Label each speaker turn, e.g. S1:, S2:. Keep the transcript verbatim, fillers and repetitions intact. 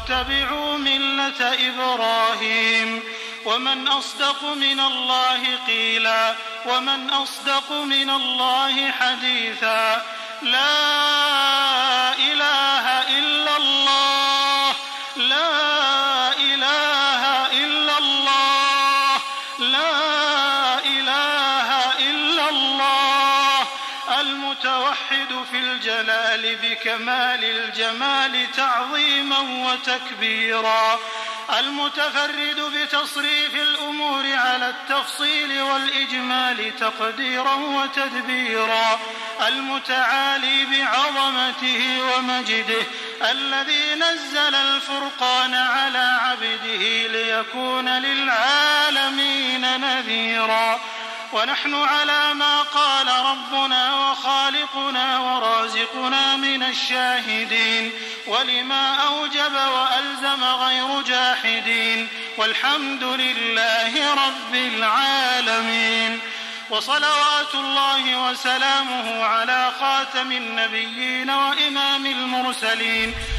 S1: واتبعوا ملة إبراهيم ومن أصدق من الله قيلا ومن أصدق من الله حديثا. لا إله إلا الله لا إله إلا الله لا إله إلا الله المتوحد في الجلال بكمال الجمال تعظيما وتكبيرا، المتفرد بتصريف الأمور على التفصيل والإجمال تقديرا وتدبيرا، المتعالي بعظمته ومجده، الذي نزل الفرقان على عبده ليكون للعالمين نذيرا. ونحن على ما قال ربنا وخالقنا ورازقنا من الشاهدين، ولما أوجب وألزم غير جاحدين، والحمد لله رب العالمين. وصلوات الله وسلامه على خاتم النبيين وإمام المرسلين